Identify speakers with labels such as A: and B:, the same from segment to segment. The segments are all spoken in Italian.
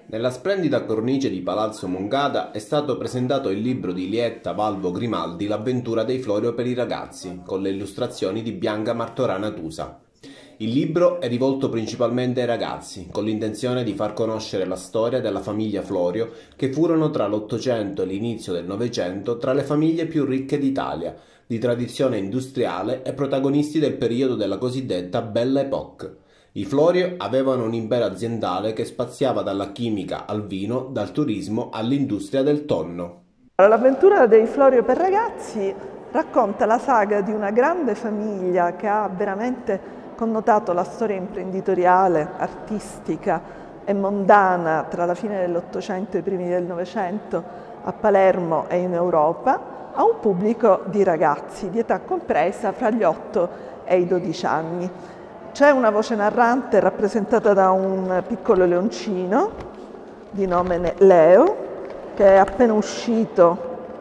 A: Nella splendida cornice di Palazzo Mongada è stato presentato il libro di Lietta Valvo Grimaldi L'avventura dei Florio per i ragazzi, con le illustrazioni di Bianca Martorana Tusa. Il libro è rivolto principalmente ai ragazzi, con l'intenzione di far conoscere la storia della famiglia Florio, che furono tra l'Ottocento e l'inizio del Novecento tra le famiglie più ricche d'Italia, di tradizione industriale e protagonisti del periodo della cosiddetta Belle Époque. I Florio avevano un impero aziendale che spaziava dalla chimica al vino, dal turismo all'industria del tonno.
B: L'avventura dei Florio per ragazzi racconta la saga di una grande famiglia che ha veramente connotato la storia imprenditoriale, artistica e mondana tra la fine dell'Ottocento e i primi del Novecento a Palermo e in Europa, a un pubblico di ragazzi di età compresa fra gli 8 e i 12 anni. C'è una voce narrante rappresentata da un piccolo leoncino di nome Leo, che è appena uscito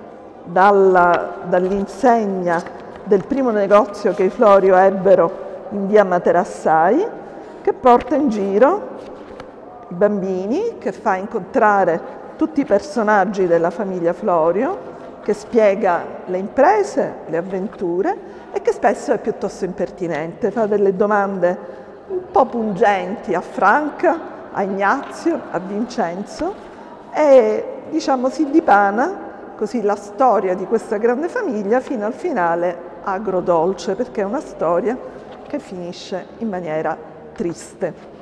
B: dall'insegna del primo negozio che i Florio ebbero in via Materassai, che porta in giro i bambini, che fa incontrare tutti i personaggi della famiglia Florio, che spiega le imprese, le avventure e che spesso è piuttosto impertinente, fa delle domande un po' pungenti a Franca, a Ignazio, a Vincenzo e diciamo si dipana così la storia di questa grande famiglia fino al finale agrodolce, perché è una storia che finisce in maniera triste.